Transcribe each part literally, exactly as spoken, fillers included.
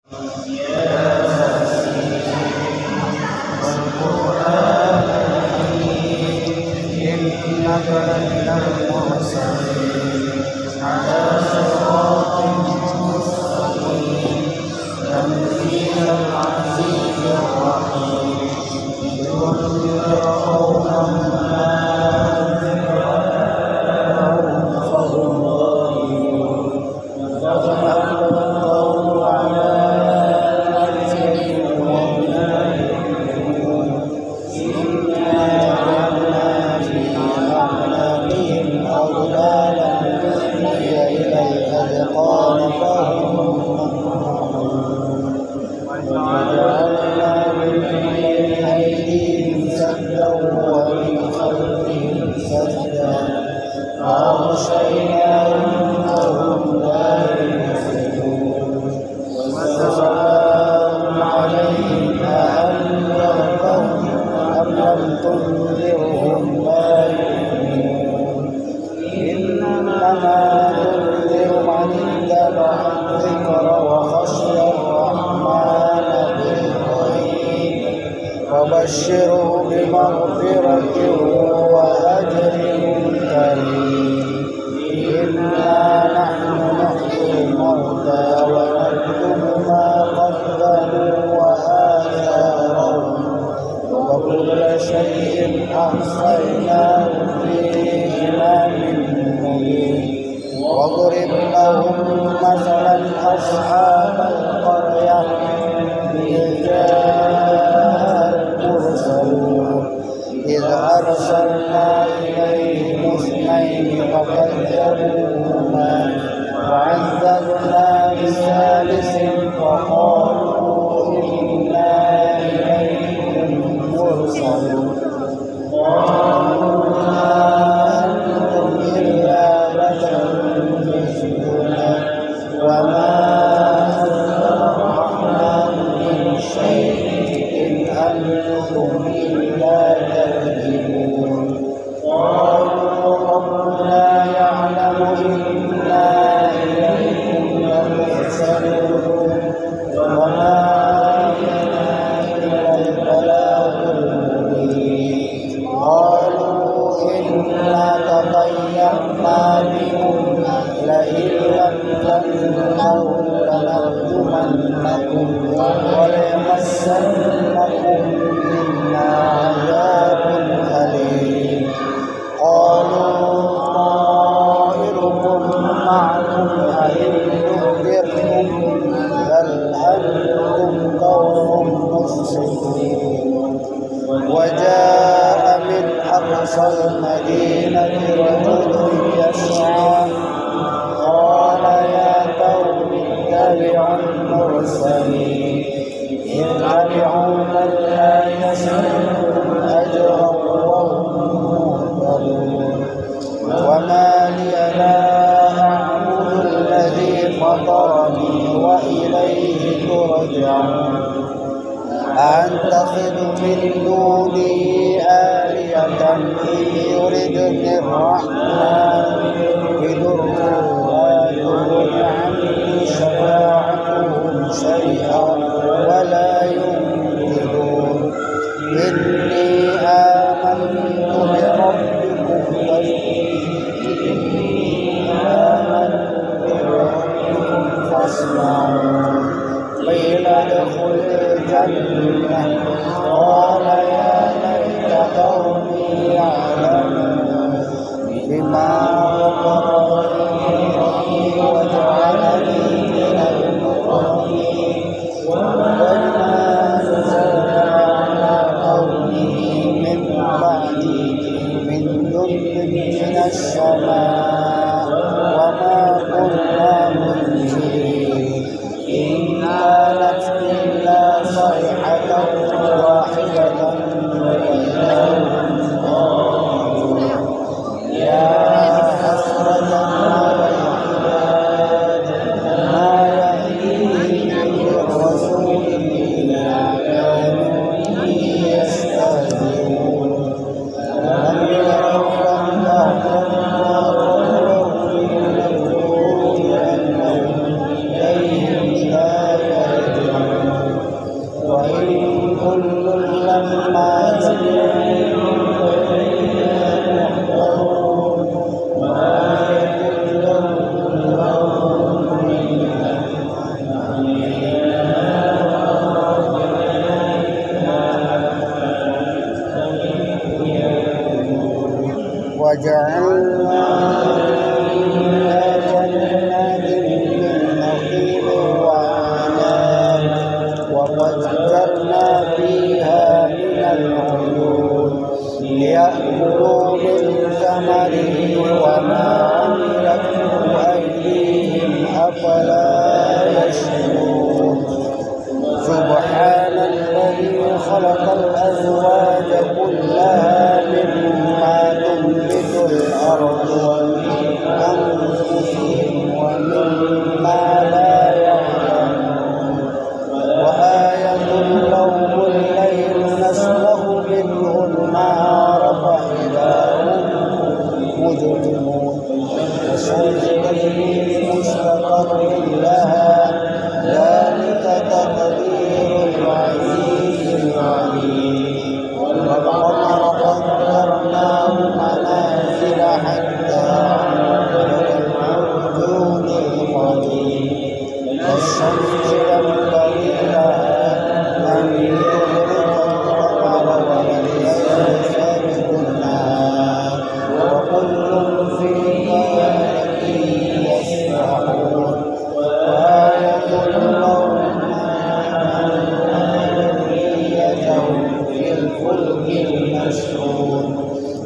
وبشره بمغفرة وأجر كريم. إنا نحن نحيي الموتى ونكتب ما قدموا وآثارهم وكل شيء أحصيناه في إمام مبين. واضرب لهم مثلا أصحاب القرية إذ أرسلنا إليهم اثنين فكذبوهما وعززنا بثالث فقالوا إنا إليكم مرسلون. قالوا ما أنتم إلا بشر مثلنا وما أنزل الرحمن من شيء إن أنتم إلا تكذبون. قالوا ربنا يعلم إنا إليكم لمرسلون وما علينا إلا البلاغ المبين. قالوا إنا تطيرنا بكم لئن لم تنتهوا لنرجمنكم وليمسنكم منا عذاب أليم. قالوا طائركم معكم أئن ذكرتم بل أنتم قوم مسرفون. وجاء من أقصى المدينة رجل يسعى قال يا قوم اتبعوا المرسلين يتبعون من لا يسألون أجرا وهم مهتدون. وما لي لا أعبد الذي فطرني وإليه ترجعون. أأتخذ من دونه آلهة إن يردني الرحمن بضر لا تغن عني شفاعتهم شيئا ولا ينقذون. إني آمنت بربكم فاسمعون. قيل ادخل الجنة قال يا ليت قومي يعلمون بما فلا يشعرون سبحان الذي خلق الأزواج كلها مما تنبت الأرض ومن أنفسهم ومما لا يعلمون وآية لهم الليل نسلخ منه النهار فإذا هم مجرمون والشمس تجري لمستقر لها ذلك تقدير العزيز العليم والقمر قدرناه منازل حتى عاد كالعرجون القديم والشمس ينبغي لها أن تدرك القمر والليل سابق النهار وكل في فلك يسبحون وآية لهم ذريتهم في الفلك المشحون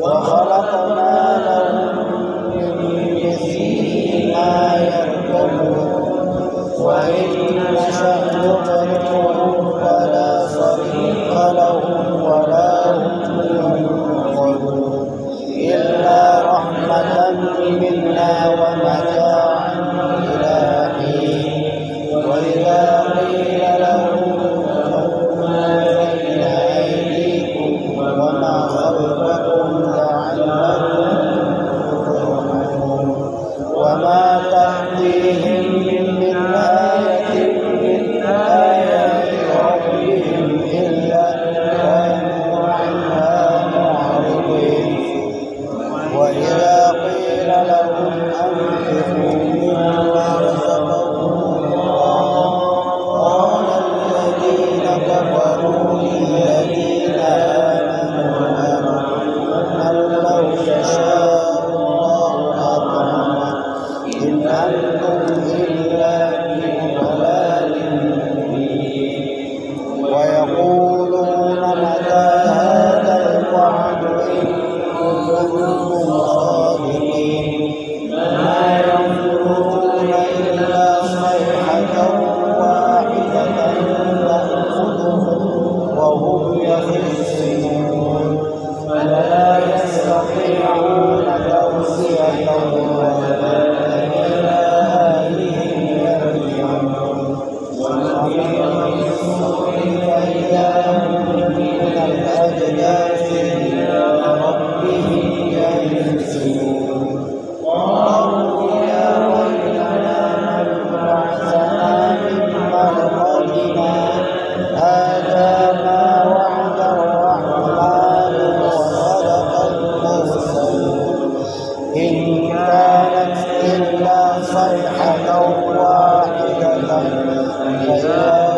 وخلقنا لهم من مثله ما يركبون وإن نشأ نغرقهم فلا صريخ لهم ولا هم ينقذون إلا رحمة منا ومتاعا إلى حين وإذا قيل لهم اتقوا ما بين أيديكم وما خلفكم لعلكم ترحمون وما تأتيهم من آية من آيات ربهم إلا كانوا عنها معرضين وإذا قيل لهم أنفقوا مما رزقهم الله قال الذين كفروا للذين آمنوا أن لو يشاء الله أطعمه إن أنتم إلا في ضلال مبين ويقولون متى هذا الوعد إن كنتم صادقين ما ينظرون إلا صيحة واحدة تأخذهم وهم يخصمون فلا يستطيعون توصية ولا إلى أهلهم يرجعون ومن الصبح فإذا هم من الأجداث إلى ربهم ينسلون قالوا يا ويلنا من بعثنا من مرقدنا هذا ما وعد الرحمن وصدق المرسلون إن كانت إلا صيحة واحدة فإذا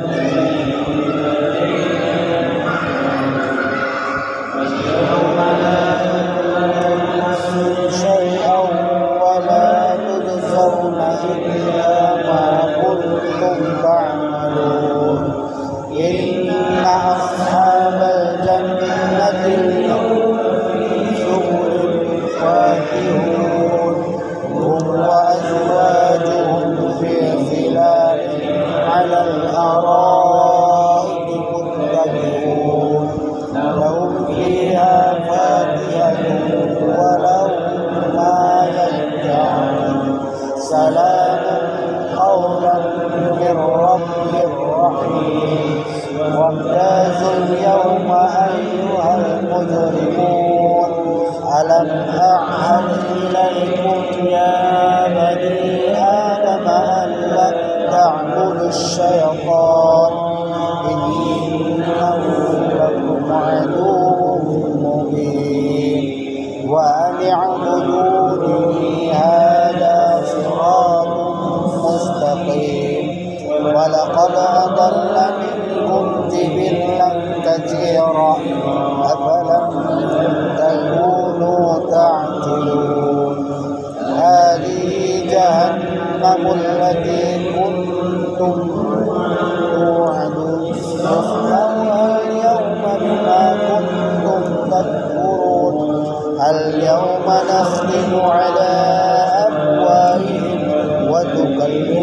شيئا ولا تجزون إلا ما كنتم تعملون إن أصحاب الجنة اليوم في شغل فاكهون هم وأزواجهم في ظلال على الأرائك متكئون لهم فيها فاكهة ولهم ما يدعون سلام قولا من رب رحيم وامتازوا اليوم أيها المجرمون ألم أعهد إليكم يا بني آدم ألا تعبدوا الشيطان إنه لكم عدو مبين وأن اعبدوني هذا صراط مستقيم ولقد أضل منكم جبلا كثيرا أفلم تكونوا تعقلون هذه جهنم التي كنتم توعدون اصلوها اليوم بما كنتم تكفرون اليوم نختم على أفواههم وتكلمنا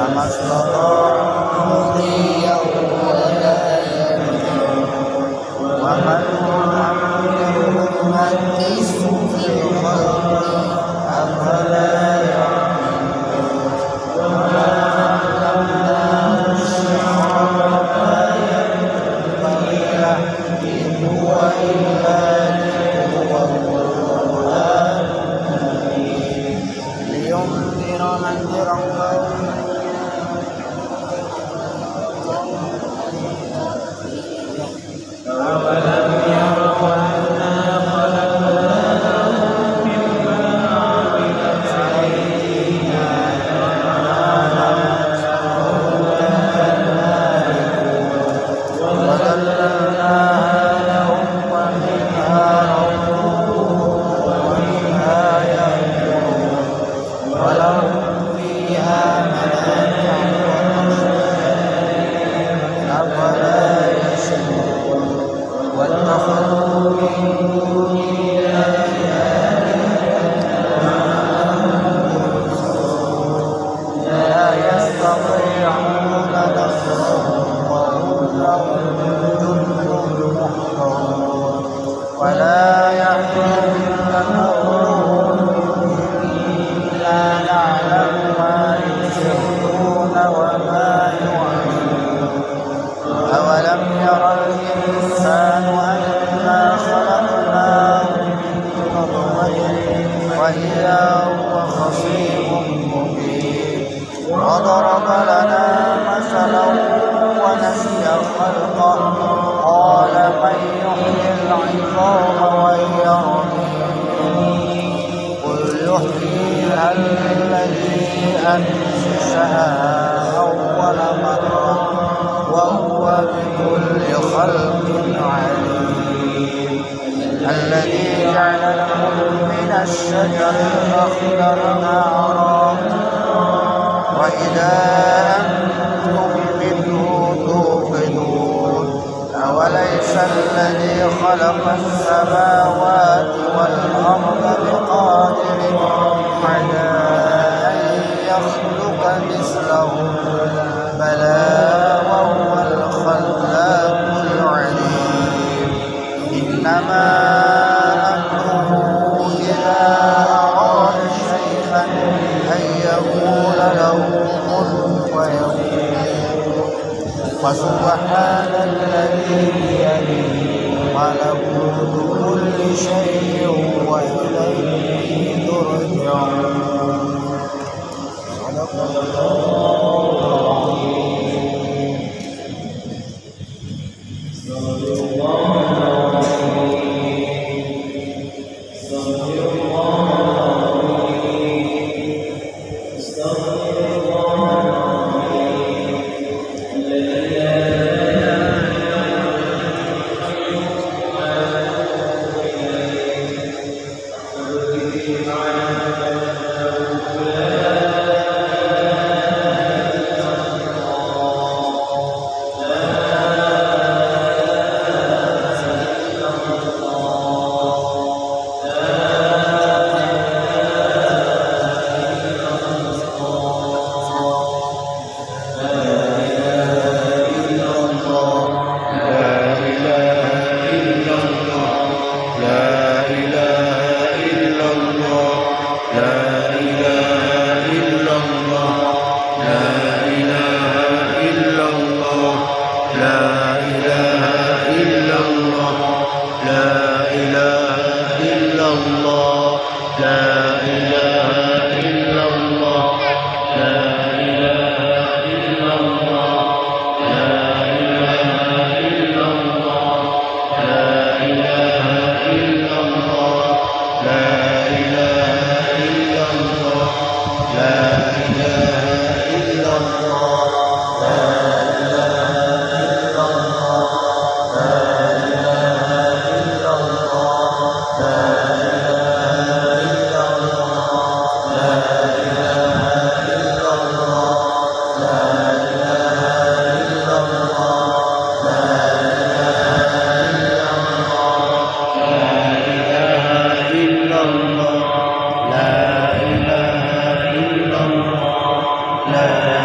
وما استطاعوا مضيا ولا يهتدون ومن نعمره نمكسه في الخلق أفلا يعقلون وما علمناه الشعر وما ينبغي له إن هو إلا ذكر وقرآن مبين لينذر من قوم أولم يروا أنا خلقنا لهم مما عملت أيدينا وذللناها لهم ومنها ركوبهم ومنها يأكلون ولهم فيها منافع أفلا يشكرون واتخذوا من دون الله لا يستطيعون نصرهم وهم لهم جند محضرون ولا يحزنك قولهم إنا نعلم ما يسرون وما يعلنون أولم ير الإنسان أنا خلقناه من نطفة وإذا هو خصيم مبين وضرب لنا مثلا ونسي خلقه قال من يحيي العظام وهي رميم قل يحييها الذي أنشأها أول مرة وهو بكل خلق عليم الذي جعل لكم من الشجر الأخضر نارا وإذا أنتم منه توقدون أوليس الذي خلق السماوات والأرض بقادر على أن يخلق مثلهم بلى وهو الخلاق العليم إنما أمره إذا أراد شيئا أن يقول له كن فيكون فسبحان الذي بيده ملكوت كل شيء وإليه ترجعون صدق الله لا